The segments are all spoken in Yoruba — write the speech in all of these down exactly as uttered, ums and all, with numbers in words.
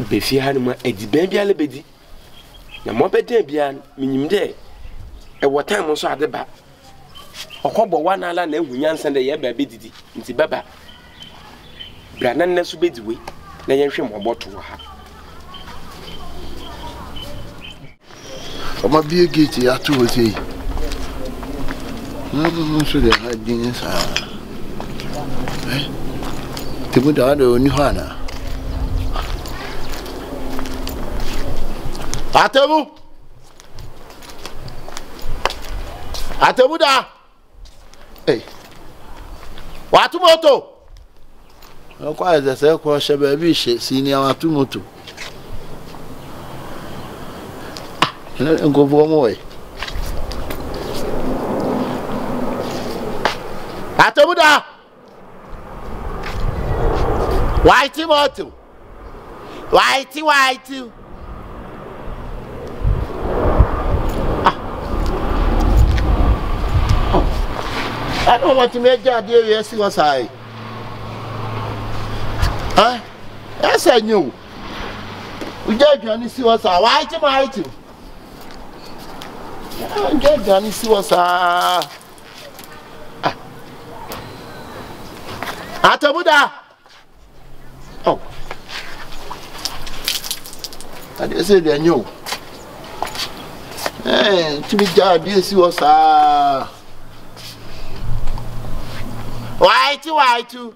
Befi Hanuma, a dibabia lebedi. Na mobede bian, minim de. A what time also at the back. Or cobo one island and Williams and the year baby didi, into Baba. Branan Nesubed's way, then you should more to her. From a beer gate, I told you. No, so they had dinners. Eh? The Buddha only Hana. Atabu Atabuda. Hey. Watumoto. Kwa za se kwa shababi senior watumoto. Ah, ngovo moe. Atabuda. Whitey moto. Whitey whitey. I don't want to make that dear, yes, was I. Huh? Yes, I knew. We get Johnny see what's I. Why to my two? I get Johnny see what's I. Atabuda. Oh, I didn't say they knew. Eh, to be done, this was I. Why to why to?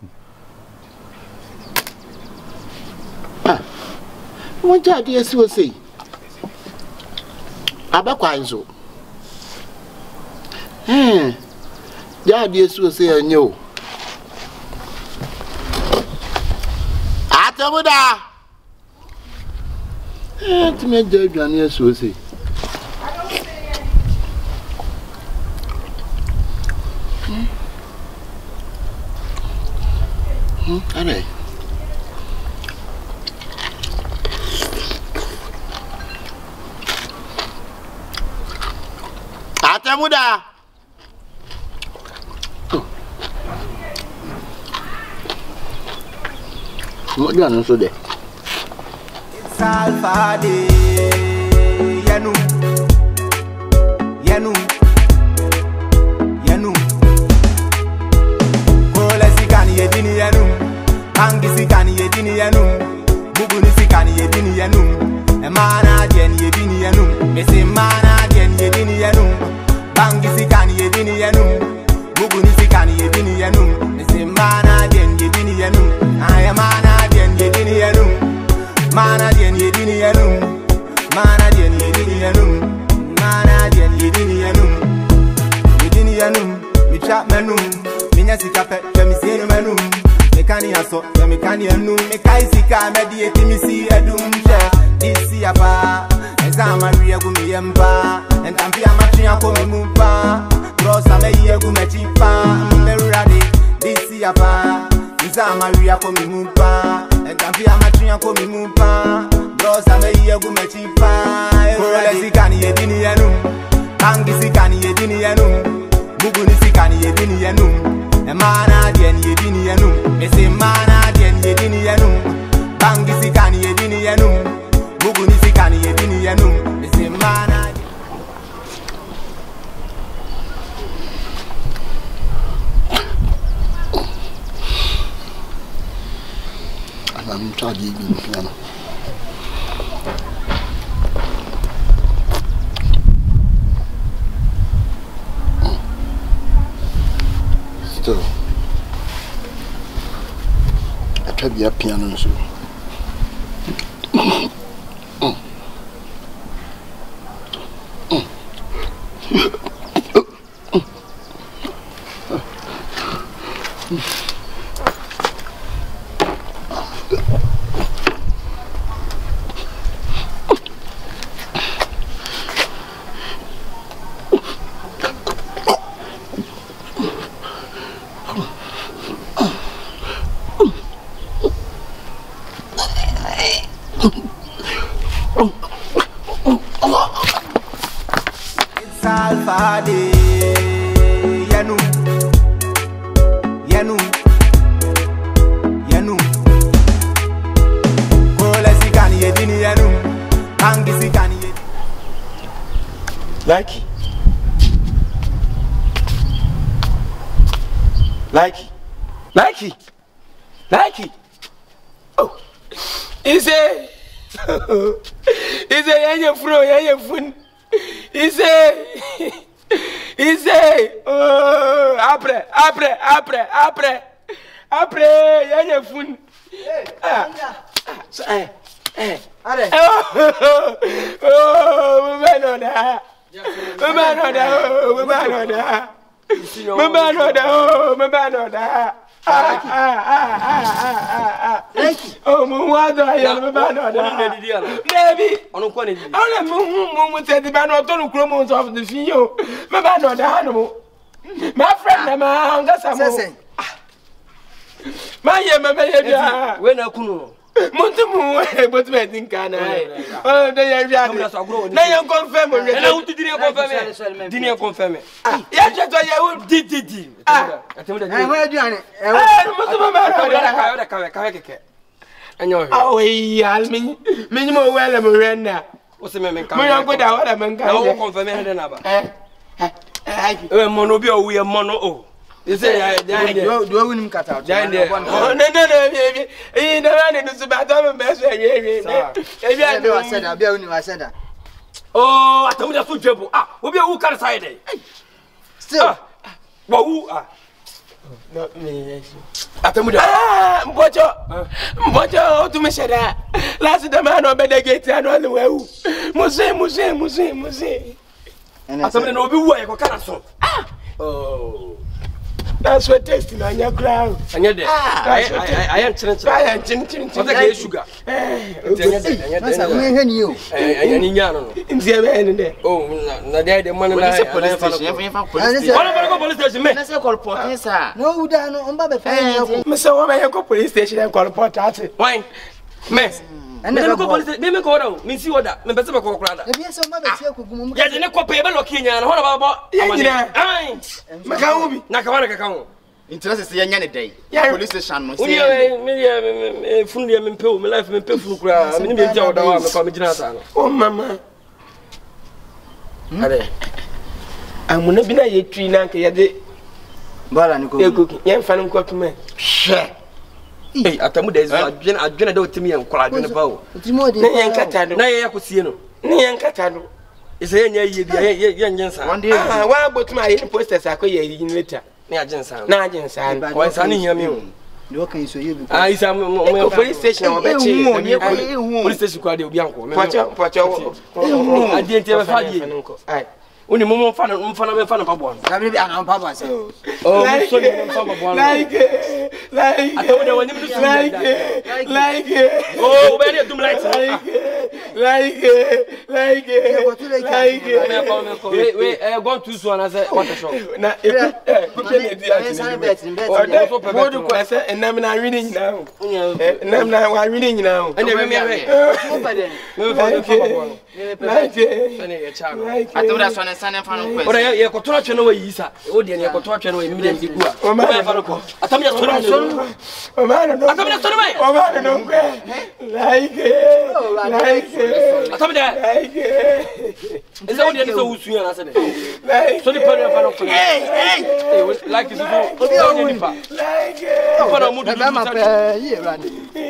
Ah, what did you say? Abakwanzo. Eh, dad, yes, will say I knew. Atabuda. Eh, to make the Johnny, yes, will say. Alright. Atamuda. What do you so there? It's Alpha Day. Yanu. Yanu. Yanu. Kola sikani yedini yanu. Angi sikani yedini yanum, buguni sikani yedini yanum, emana dien yedini yanum, mese mana dien yedini yanum, bangi sikani yedini yanum, buguni sikani yedini yanum, mese mana dien yedini yanum, aya mana dien yedini yanum, mana dien yedini yanum, mana dien yedini yanum, mana dien yedini yanum, yedini yanum, mi chap menum, minya sikape, femi senu menum. Mekani aso, ya mekani anu, mekai sika medi etimisi edum she. Disi apa, ezama riya gumi yemba, entampi amachi yako mimupa, brosa meye gume chipa, merurade. Disi apa, ezama riya ko mimupa, entampi amachi yako mimupa, brosa meye gume chipa. Kole sikani yedini yanum, bangi sikani yedini yanum, buguni sikani yedini yanum. Mana dien yedini yanum, mese mana dien yedini yanum, bangi sikani yedini yanum, buguni sikani yedini yanum, mese mana. I'm trying to eat still, I try to be a piano. So, It's Alpha Day. Yanu. Yanu. Yanu. Kola Likey. Likey. Likey. Likey. Oh. Is it? Is it your friend? Your friend? Is it? Is it? Oh, après, après, après, après. Après, y'a your friend. Ah. Eh. Eh. Allez. Oh, man on that. Man on that. Man on that. Man on that. Man on that. Ah ah ah ah ah. Oh, mo do ayo me ba no da. Baby. Onu ko ni. Onu mo mo mo te di ba no to no kro mo of the fio. Me ba no da no. My friend na ma ngasa mo. Ma ye me be ye bia. We na kunu. Monte mo e but me tin kana. Oh, de ye bia. Na ye confirm mo. Na uti di confirm. Di ni confirm. Ah, ya je to ye di di di. Ah, atemuda. Eh, ho aduane. Eh, mo so ma ra. Ka ka ka ka keke. Enyo. Ah, we al me. Me ni mo wele mo rena. O se me me ka. Mo yan go da wala men ka. Na wo confirm he de na ba. Eh. Eh. Eh, mono bi o we mono o. You say ya ya do do we nim kata. Ja inde. Oh, no no no, baby. Eh, na na ni so ba ta me be so ye ye. Eh, bia be wa sada, bia uni wa sada. Oh, atamuda so dwebo. Ah, obi a wu kare side. Still. Wa wu ah. No, me. Atamuda. Ah, mbocho. Mbocho, tu me shada. Last the man on the gate and all the way. Muse, muse, muse, muse. Atamuda no obi wu e ko kara so. Ah. Oh. That's what tasting on your crown. Anya de. I I I am chin chin. I am chin chin. What the sugar? Eh. Anya de, anya de. Masa we he ni o. Eh, anya ni nya no. Nzie be en de. Oh, na de de man na. Police station, police station. Wala ba ko police station me. Na say call port sir. No uda no, on ba be fa ni. Me say wo be go police station and call port out. Why? Me. Me ko police, me me ko order, me si order, me be se be ko okra da. E bi so ma be tie kugumu. Ya de ne ko pe be lock nya na, ho na ba bo. Ai. Me ka wo bi. Na ka wana ka ka ho. Interest say nya ne dai. Police station no say. say. Me me funu de me pe me life me pe funu kura, me ni me dia order wa me ko me gina sa no. Oh mama. Ade. Amuna bi na ye twi na nke ye de Bala ni ko. e ko ye mfa no ko kuma. Hwe. Eh, atamuda izo adwene adwene da otimi ye nkola adwene ba o. Otimo de. Na ye nkata do. Na ye yakosie no. Na ye nkata do. Ise ye nya ye bia ye ye nyensa. Ah, wa botuma ye posters akoye yi later. Na agensa. Na agensa. Ko nsa ni hia mi o. Do kan so ye bi. Ah, isa mo police station wo be chi. Police station kwa de obi anko. Pacho, pacho. Adi enti be fa di. Ai. Uni mo mo fa no mo fa no be fa no pa bo. Ka bi bi an pa ba se. Oh, mo so ni mo fa bo. Like like atamuda wani mu like like oh, be dey dum like like like like me ko me ko we we eh go to so na say what show na e e di ati o so pe do ko say enam na nwini nyina ho enam na wa nwini nyina ho ene me me we mo ba de me fa no fa bo like ene ye cha no atamuda so ne san fa no ko ora ye ko to atwe no wa yi sa o de ne ye ko to atwe no wa mi de digu a o ma fa no ko atamuda so no o ma no atamuda so no mai o ma no like like atamuda like ese o de ne so wusu ya na se de like so ni pa fa no ko hey hey like is so o de ni pa like pa na mu du ba ma pe yi rani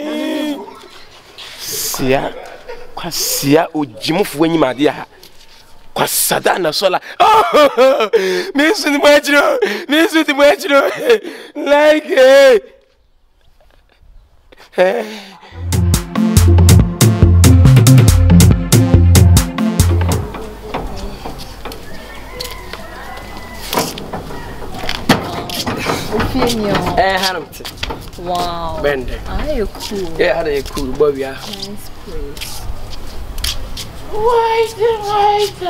sia kwasia ojimufo anyim ade ha kwasada na sola me su ni mwachiro me su ni mwachiro like eh eh hanum wow bende ah you cool yeah had a cool boy yeah nice place white white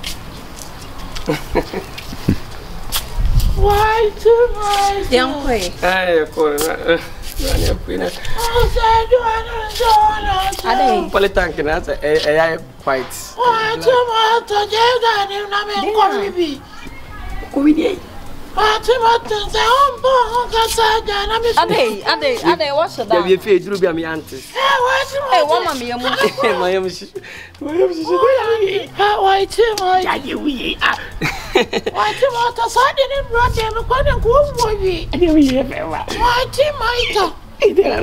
white white young boy eh cool na queen oh say do I don't ade politank na say eh eh white white white je ga ni na me ko bibi ko bi dey Ade, ade, ade, what's that? Ya bi fe duru bi am yantes. Hey, what mama yamu? Ma yam shi. Ma yam shi. Ha, why too much? Ya you we. Why too much? So didn't run them go and go boy. And we have. Why too much? Boko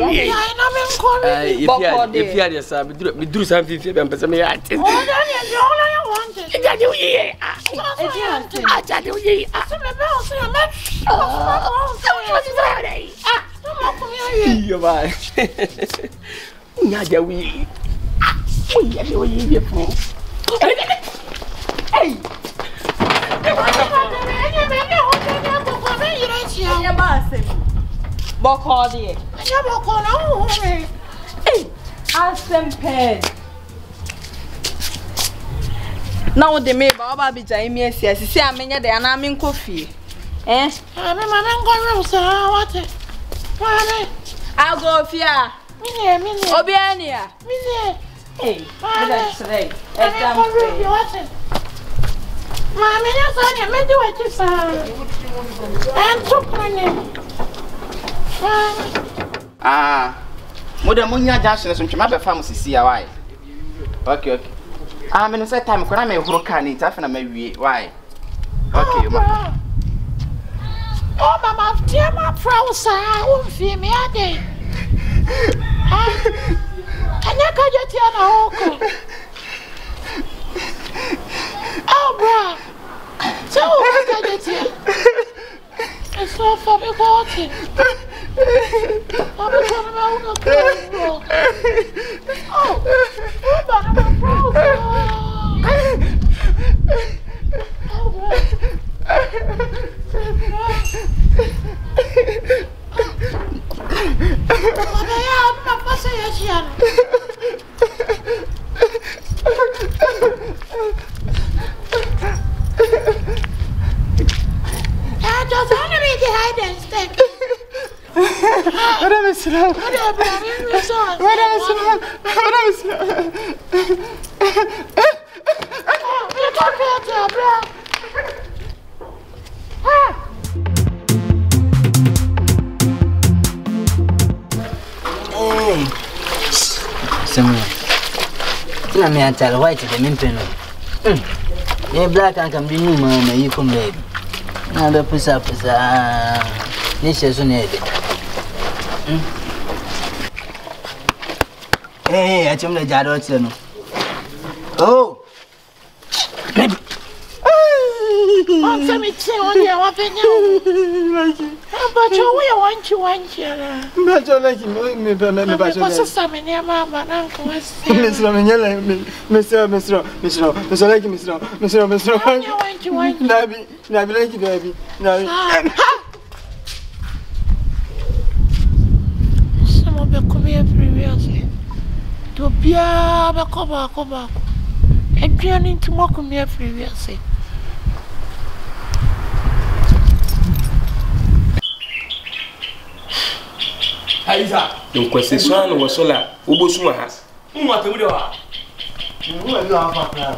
de. If you are sa bi duru bi duru san fi fi am pesa me yantes. Oh, that is all I wanted. Ya you we. Ah, ya you we. Ah, so me be so me. Oh, Yo vai. Nya ja we. We ya we ye fu. Hey. Boko de. Ya boko na o me. Hey, asempe. Now the me ba ba bi jai mi esi esi amenya de ana mi nkofi. Eh? Ah, me ma me ngoro sa what? Why? I go fia. Mine, mine. Obiania. Mine. Hey, that's right. I'm going to be watching. Mamma, that's all you may do it. You say, and took my name. Ah, Mother Munya Johnson is from Chimaba Pharmacy. See why? Okay, okay. I'm in a set time. Can I make a can eat after I may why? Okay, ma. Oh, Mamma, dear, my prowess, I won't feel me a day. And I got your tea on a oh, bro. So, I got your tea. It's not for me watching. I'm becoming my own girl. Oh, what about my prowess? Oh, bro. Madame Islam. Madame Islam. Madame Islam. Samuel. Tina me antara white the mimpeno. Hmm. Yeah, black and can be new man, you come baby. Now the push up is a nisha soon. Hey, I told the Jadot. Oh, baby. I'm coming to you. What are you? But you want you want you. But you like me, me, but you some in your mamma, uncle. Miss Romanella, Mister Mister Mister Mister like Mister Mister Mister. You want you want Nabi, Nabi like you, baby. Nabi. Some of the come previously. To be a cover, cover. And journey to mock me previously. Aiza, donc quoi c'est ça nous voici là, au bout sous ha. Mu ma temu de wa. Mu wa yo afa plan.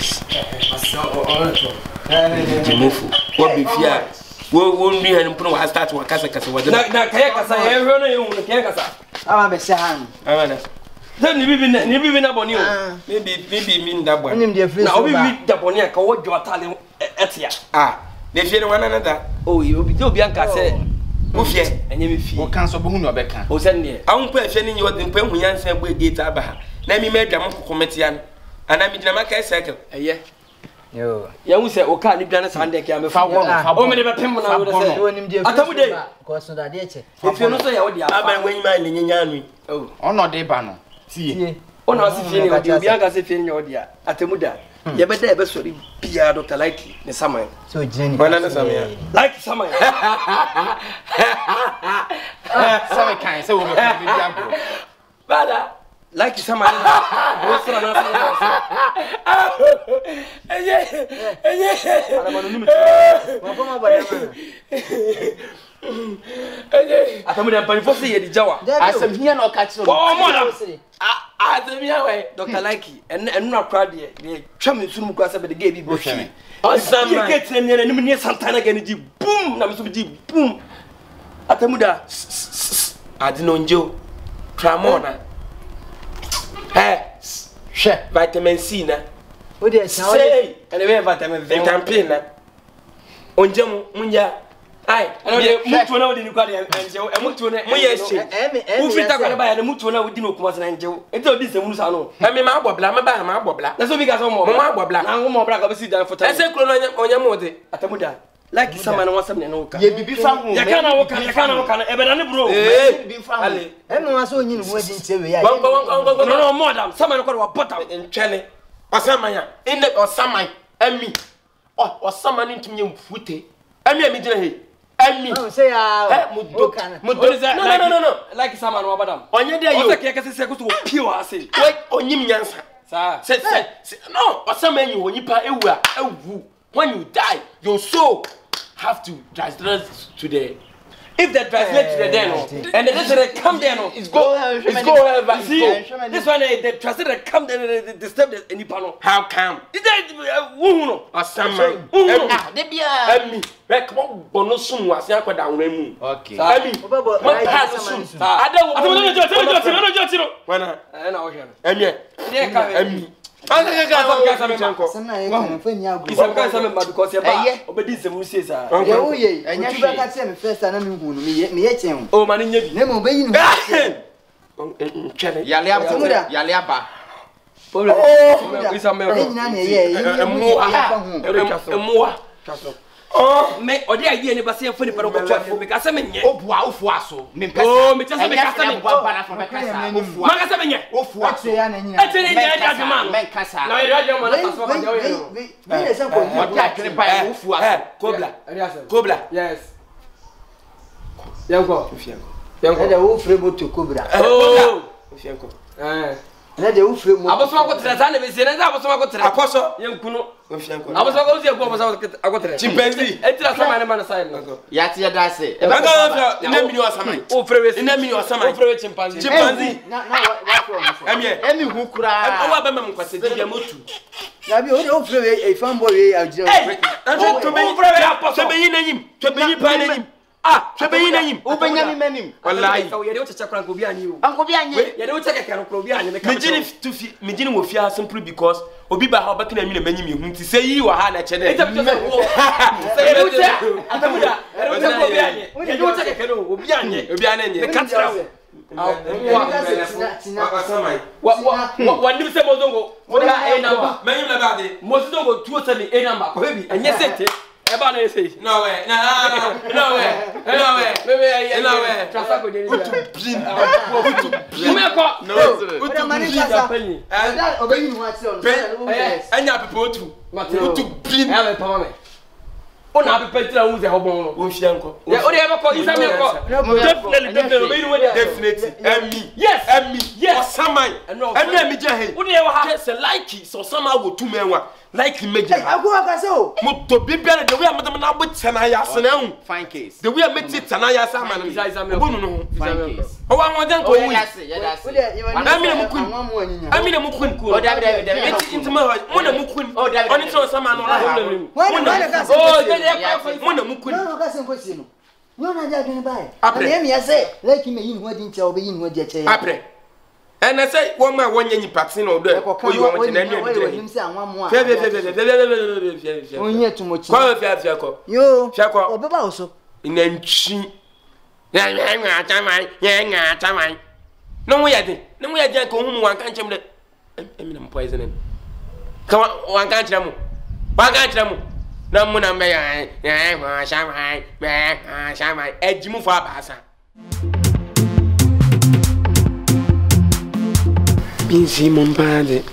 Jimofu, what be fear? Wo wo ndu han mpuno wa start wa kasa kasa wa. Na na kaya kasa ye hwe no ye hu no kaya kasa. Ama be sahan. Amana. Then ni bibi ni bibi na boni o. Maybe maybe mi nda bwa. Nim de free. Na obi bi da boni ka wo jo atale etia. Ah, de fie wana na da. Oh, you obi obi anka se. Wo fie, enye me fie. O kan so bo hu no obeka. O se ne. Awon pa fie ni yodi mpa hu yansan bo gate aba. Na mi ma dwam kokomete an. Ana mi dina maka cycle. Eye. Yo. Ya hu se o ka ni dwane sande ke am fa wo. O me de be pem na wo de se. So nim de free. Atamu de. Ko so da de eche. E fie no so ya wo de afa. Aba wenyi ma ni nyanya anu. Oh. Ono de ba no. Tie. O na se fie ni o de obi anka se fie ni o de a. Atamu da. Ye be da e be sori bia Doctor Like ne saman. So jeni. Bana na saman. Like saman. Sabe kan se wo be bi ampo. Bada. Like saman. Wo sra na se. Eye. Eye. Ana manu nimi. Wa fama ba da. Eye. Atamu da pan fo se ye di jawa. Asem hia na o ka kiro. Oh, mother. Azemia way. Doctor Likey and and not proud de de twam nsuru kwa sabe de ge bi bo hwe. Osama get ne ne ne ne Santana ga ne ji boom na me so ji boom. Atamuda. Adinonjo. Tramona. Eh. Hwe. Vitamin C na. Wo de san wo. Say, And we vitamin V. campaign na. Onje mu munya. Ai, ano de mutu na wodi ni kwa de enje e mutu na mu ye she. Emi emi. Wo fita kwa ba ya de mutu na wodi no kuma sana enje wo. Enti odi se munu sa no. Emi ma abobla, ma ba ma abobla. Na so bi ka so mo. Mo ma abobla. Na mo bra ka be si dan fota. Ese kro no onye mu de. Atamuda. Like sama na wasam ne no ka. Ye bibi fa ho. Ya kana wo kana ya kana wo kana e be na ne bro. Eh, Bibi fa ho. ale. Emi wa so nyin mu adi nche we ya. Wan ko wan ko wan ko. No no more than sama na kwa wa bota. Nchele. Osamanya. Inde osaman. Emi. Oh, osaman ntumi mfute. Emi emi gina he. Emi. Oh say ya. Eh, mudo. Mudo. No no no no no. Like sama na wa badam. Onye de yo. O se ke kase se ko so pio ase. Wait, onyim nyansa. Sa. Se se. No, osaman yi onipa ewu a ewu. When you die, your soul have to translate to the. If they translate to the den and the they come there no. It's go. It's go wherever. See, this one they translate they come there they disturb the any panel. How come? Is that who no? Osaman. Ah, de bia. Emi. Rek mo bono sun wase akoda nwa mu. Okay. Emi. Obabo. Mo pa sun. Ada wo. Atomo no joti no joti no joti no. Wana. Eh na wo hwe no. Emi. Dey ka. Emi. Aka ka ka. Sana ye kan fa ni agu. Isam ka sama ma because e ba obedi nsem sie sa. Ye wo ye. Enya Tu ba ka se me first na me hu no me ye me ye chen. O ma ni nya bi. Na mo be yi no. Nchele. Yale aba. Yale aba. Problem. Isam me. E nyina na ye ye. Emu ha. Emu ha. Oh, me odi idea ne ba se fo ni para ko to afo me ka se me nye. Obua ofu aso. Me pesa. Oh, me chese me ka se me. Bua bana fo me kasa. Ofu. Ma ka se me nye. Ofu aso. Ate ya na nyina. Ete ne nya dia man. Men kasa. Na ira dia man na paso ka dia o ye no. We we we se ko ni. Odi akere ba ofu aso. Kobla. Eri asem. Kobla. Yes. Yanko. Fianko. Na de wo fre moto cobra. Oh. Fianko. Eh. Na de wo fre moto. Aboso ko tra sa na be se na aboso ko tra. Akoso. Yankuno. Fianko. Aboso ko uzi ko aboso ko tra. Chimpanzee. Etira sama ne man side no. Ya ti ya da se. Banga wa ina mini osaman. O frewe. Ina mini osaman. O frewe chimpanzee. Chimpanzee. Na na wa fre mo. Emi. Emi hu kura. Awa ba mam kwase dia motu. Na bi o de wo fre we e fan boy we ajira. Anjo to be to be yin anyim. To be yin pa anyim. Ah, to be yin anyim. U benya mi manim. Wallahi. Ka ye de o checha kran ko bi ani o. Anko bi anye. Ye de o checha kran ko bi ani me ka. Me gini to fi me gini wo fia simply because obi ba ha obaka na mi na manyim ehun ti say yi wa ha na che na. Eta bi to say wo. Say ye de o checha. Atamuda. Ye de o checha ko bi ani. Ye de o checha kran o bi ani. Obi ane nye. Me ka tra wo. Wa Wa wa nim se mo zongo. Mo da a number. manyim na ba de. Mo zongo two oh seven a number. Ko bi anye sete. E ba na say. No way. No no way. No way. Bebe No way. Trasa ko de ni. Blin. Me ko. No. Utu mani sasa. Da o be yi no ati on. Anya pepe otu. Utu blin. E me pa me. O na pepe tira unze ho bon no. Wo Fianko. Ya o de e ko isa me ko. Definitely definitely me no dey. Definitely. Emi. Yes. Emi. Yes. Osaman. No. Emi emi je he. O de e wa ha. Yes, like so sama wo tu menwa. Like meje. Aku aka se o. Mo to bibia the way am na bo tsana ya se na hu. Fine case. The way am ti tsana ya se ama no. Isa isa me. Obunu no. Fine case. O wa won dan ko Oh, wi. ya se, ya da se. O de e wa ni. Ami na mukun. Anwa mu anyinya. Ami na mukun. Oh, David, David, David. Eti intima ho. Mo na mukun. Oh, David, Oni tro sama no la. Wa ni wa ka se. Oh, de de Mo na mukun. No ka se ko si no. Yo na ja dwen bai. Apre. Na me ya se. Like me yi no adi ncha o be yi no adi ache. Apre. Ena say wo ma wonye nyipa tin o do. O yi wo mo tin na mi o mi. nim se anwa mu a. Fe fe fe fe fe fe fe fe. Onye tumochi. Kwa fe fe ko. Yo. Fiako. Obeba oso. Ina ntwi. Ya ya nga taman, ya nga taman. No mo yade. No mo yade ko hu mu wan kan chem de. Emi na mo poison. Ka wan kan chem mo. Wan kan chem mo. Na mo na me ya ya ma shamai, ma shamai. Ejimu fo abasa. Binsi mon pade.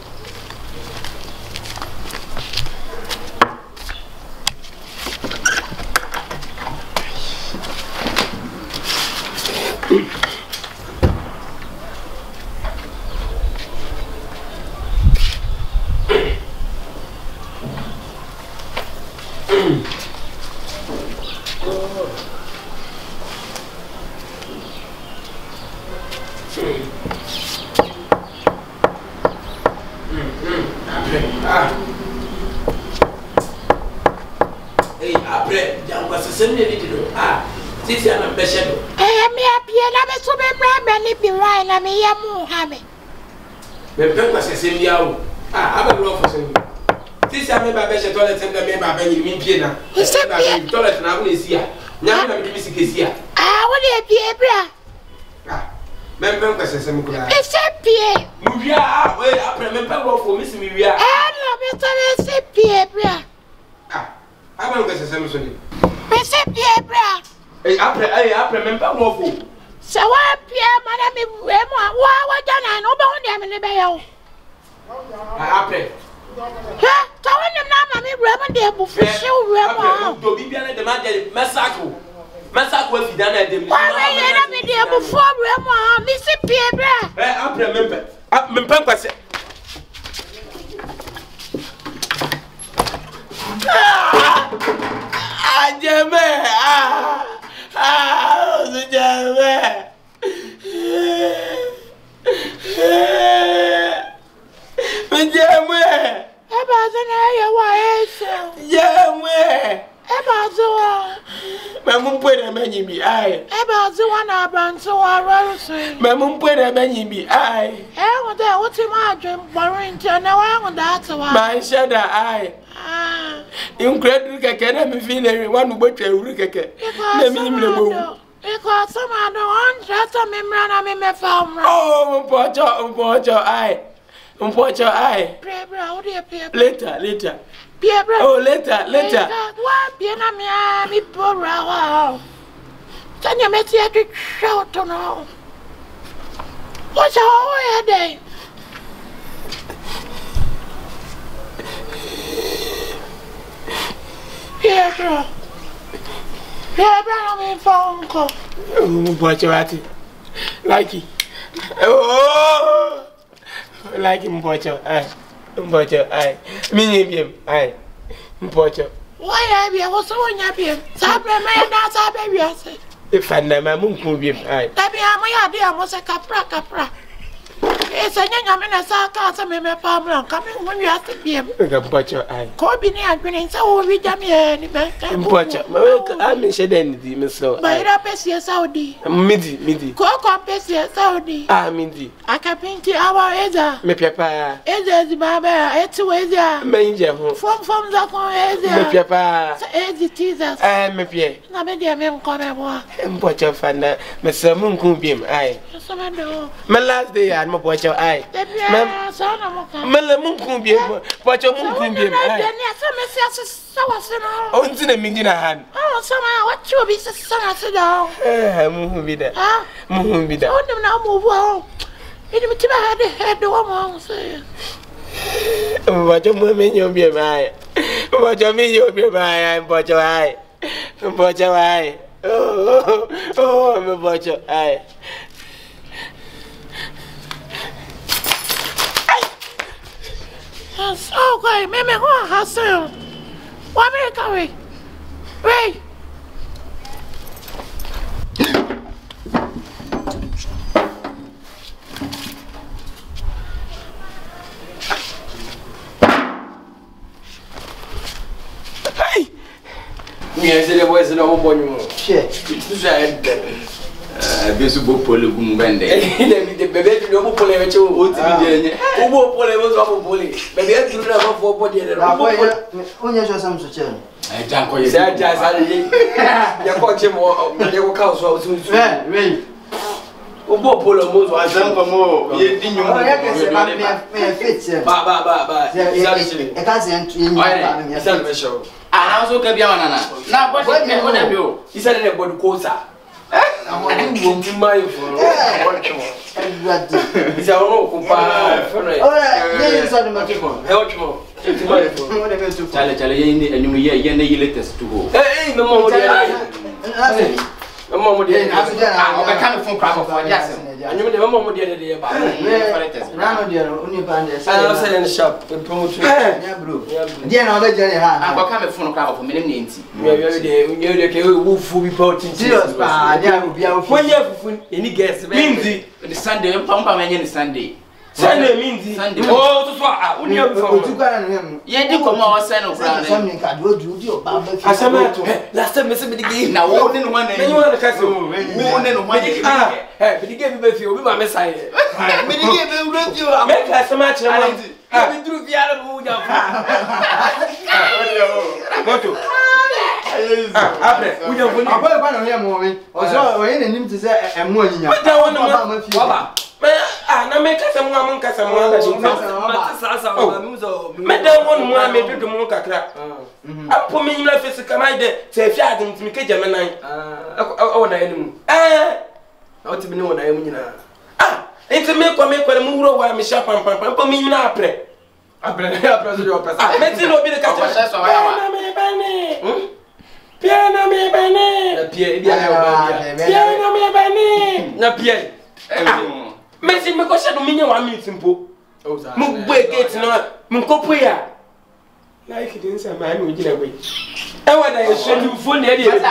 asem ne di do ah sisi ana be she do eh me apie na me so be bra me ni bi wa na me ya mu ha me me pe kwa sese bia wo ah aba bro for sem sisi ame ba be she toilet sem na me ba ba ni mi pie na toilet na wo esi a nya na me bi sikesi a ah wo de pie bra ah me pe kwa sese mu kura e se pie mu wia ah we apre me pe bro for mi si mi wia eh no me so be se pie bra ah aba kwa sese mu so ni me se pie bra eh apre eh apre me pe bro for se wa pie ma na me we mo wa wa jana no ba ho de me ne be yo ah apre ha ta woni na ma me bra ma de bu fu shi we mo do bibia na de ma de mesako mesako afida na de mi wa me ye na me de bu fu we mo me se pie bra eh apre me pe me pe kwase ah jeme ah ah jeme me jeme e ba zo na ye wa eso jeme e ba zo me mun pere me nyimi ai e ba zo wa na ban so wa ro so me mun pere me nyimi ai e wo de wo ti ma adwen borin ti na wa ngo da ta wa man shada ai ah incredible keke na me fi na wanu botwa ewuru keke na mi nyimle bo because some I don't want to me run me me farm oh mpocho mpocho ai mpocho ai pray bro dear pray later later pray bro oh later later wa pray na me mi bora wa tanya me ti atu shout no what's all your day pray bro pray bro na me phone call mpocho ati like oh like mpocho ai mpocho ai minyi biem ai mpocho why I be was so nya biem sabe me na sabe wi ase if na ma munku biem ai tabi amoya de amose kapra kapra esa nya me na sa ka sa me me pamra ka me hu wi ase biem ga mpocho ai ko bi ni adwene sa wo wi jam ye ni be mpocho ma a me shede ni di mislo ba ira pesi saudi midi midi ko ko pesi saudi ah midi akapinti awa eza me pepa eza zi baba eti weza menje ho fom fom za ko eza me pepa ezi jesus eh me pie na be de me nko me bo mpocho fana me sa munku biem ai so me do me last day an mo pocho ai me so na mo ka me le munku biem pocho munku biem ai ni asa me si asa sawa se no o nti na mingi na han oh sama what you be se sana se do eh mu bi da ah mu bi da o nem na mo bo ini mi tiba ha de head wo mo se pocho mu me nyo biem ai pocho me nyo biem ai pocho ai pocho ai oh oh me pocho ai so okay me me ho ha se wa me ka we we mi ese le boys na mo bonyu Che. tu sa ende eh besu bo pole gum bende ile mi de bebe tu mo pole we che o ti bi de nye o bo pole mo so mo pole bebe tu na mo fo bo de Na na boy, mo onye so sam so che. eh janko ye sa ja sa le ya ko che mo ya ko ka so o ti tu Eh, wey. o bo pole mo so janko mo ye di nyum Oh, ya ke se ma me me fit se. ba ba ba ba sa le E ka se ntu yin ba me me. sa le show ah na so ka bia wanana na bo de ko de bio isa le bo ko sa Amoni wo. ti mai fo Everybody. isa o ko pa fo no Oh, ne so de ma ke ko. e o chmo ti mai fo Mo de me tu. chale chale ye ni enyum ye ye na ye latest to go eh eh me mo mo de Na se. me mo mo de Na so de ah na. o be ka me fun kra for dia se anyu de me mo mo de de ba Na no de oni pa de. ah say in shop promote Ya bro. Dia na oda jere ah ha. ko ka me fun kra for me nem ne nti me we de we de ke wo fu bi pa tin Serious pa, dia obi a ofi. when you fu any guess Mindy the Sunday mpa mpa menye ni Sunday Sunday means oh to so ah uni am for otu kwa na hem Ye di komo o se no kra sam ne ni ka do du di o ba ba fi asama to last time me se me dig na wo ne no wan na me wan ka se wo ne no wan ah eh me dig bi be fi obi ma me sai me di ke be wuro di o me ka asama kire ma ah me duru biara bu ja fa moto ah après unya foni akoy kwa na hem o we o so o yin nim te se emu anyinya da wona ba ma fi baba me ah na me ka se mo am ka se mo ba di ma sa sa ma mi zo me da wona mo am me dudu mo kakra apo me nyimla fesi kama de se fi adum timi ke jame nan ah o na yenu eh na o ti bi ni o na yemu nyina ah enti me kwa me kwa mo wuro wa me sha pam pam pam me nyimna apre apre apre so yo pesa ah me ti no bi de ka Ọkọ ṣe sọ wa ya wa. na me bane pia na me bane na pie e bia na o ba bia pia na me bane na pie me si me ko sha do me nya one minute mpo o za mo gbe gate no mo ko pu ya na ikidin sa ma ni ogina gbe e wa da yeso ni phone e dey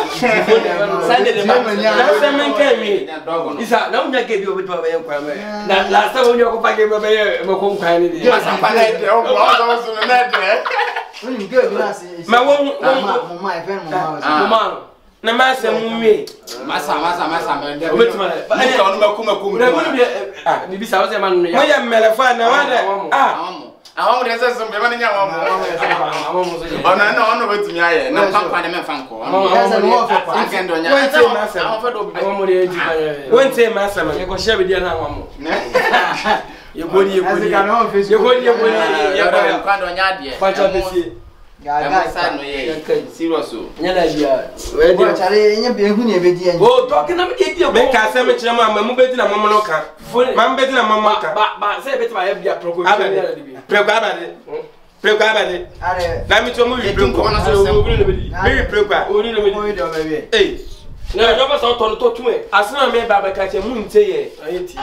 Sunday de ba na se men kan mi isa na unya ke bi o bi to ba yen kwa me na last time unya ko pa ke ba ye mo ko kwa ni di Masa pa na de o bo o so na de oni ge bi na se ma won mo ma e fe mo ma mo ma na ma se mu wi Masa masa masa me de o betima ba ni onu ma kuma kuma na bu bi ah ni bi sa o se ma no mo ya ya melefa na wa da ah amu awon de se so be ma ni nya wa mu amo mo so je ona na ono betumi aye na pampa de me fa nko ya se no fe pa akendo nya Wait till my son. awon fa do bi amo mo de ji pa ye won te ma se ma ye ko she bi dia na amo ne ye godi ye godi ka no fe ye godi ye godi ya do kwando nya de pa cha besi ga ya ga sa no ye serious o nya na bia we Bo dia chale nya be hu ne be di en o to ke na me di me ka se me kire ma ma be di na mo no ka ma be di na mo ka ba ba se betima ye bia proko abade ya di bi pre kwa abade pre kwa abade are na mi to mo wi pre Etu kwa ko na so so se o bi le bi mi wi pre kwa o ni le bi mo do me be eh na jo ba so to to tu e asema me baba ka che mu nte ye ayeti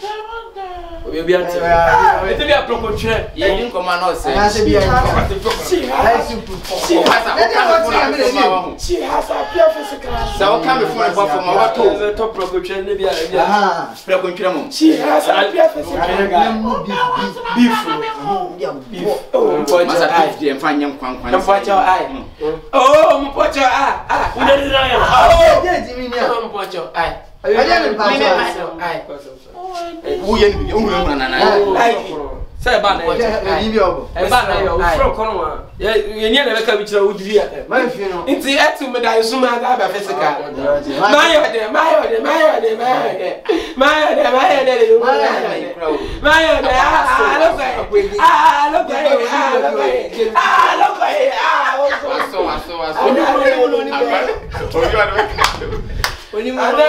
o bi bia nti Eh, e te bia proko tire ye din ko ma no se ana se bi en she ai has simple masa o ka me fun na ko ma she has a pure physical sa o ka me fun na ko ma wa to to to proko tire ne bia bia aha pre ko ntwere mo she has a pure physical beef beef oh masa mpocho ai beef de mfa nyem kwan kwan mpocho ai oh mpocho ah ah una ni ra ya oh de di mi ni a mpocho ai aje mi pa mi so ai wo ye ni bi o hu na na na ai say ba na je ye di bi obo e ba na ye o fro kono wa ye ye ne be ka bi kira o diri ya ma fi no nti etu me da yesu ma da ba physical ma yo de ma yo de ma yo de ma yo de ma yo de ma yo de ma yo de ah lo ko ah lo ko ah lo ko ah lo ko ah o so aso aso aso Oni mo ni be obi wa de oni mo ada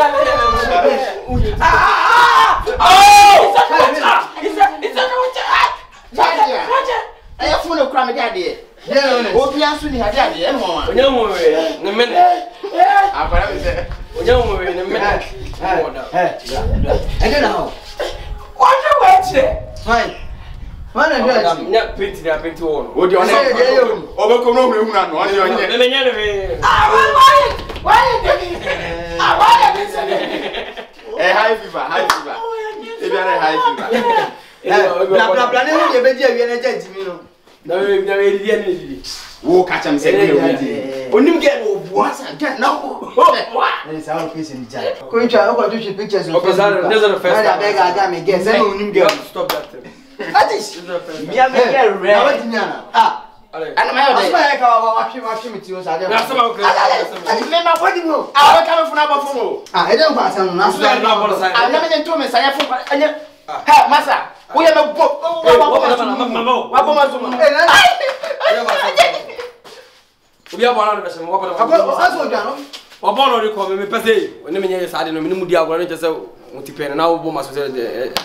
ah oh isa isa isa aye fun no kra me dia de je no ne obi aso ni ha dia de e mo wa onya mo we ne me afara me se onya mo we ne me mo da eh ade na ho what you wait fine mana do ati nya penti na penti wo o di ona obe ko no hu na no oni onye me me nya ne me ah why why ah why this eh high fever high fever e bi ara high fever bla bla bla ne hu ye be di awie na ja jimi no na we na we di ne di wo ka cham se ge wo di onim ge no bu wasa get na eh sa o kesi ni ja ko ncha o ko tu pictures Okay, Zara, this is the first time time. I ga ga me guess say no nim girl stop that thing. atish Me am get na red. what ni ana ah ana ma yo de asma ya ka wa wa hwe wa hwe mi ti o sa de Na sama okay. ati me ma body mo ah we ka me fun abo fun o ah e de kwa san na so Na na bol sai. ana me nto me saya fun anya ha masa wo ye me bo wa Wa bo ba na mama. wa bo ma so mo eh na Obi abona no be se mo ba na. ako aso dwa no Wa ba no ri ko me me pese. Oni me nya sa de no me mu di agora no chese o ti pe na wo bo ma so se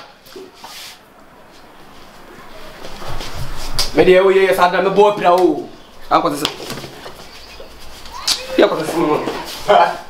me de wo ye sa da me bo pira o. An ko se. Ya ko se mo.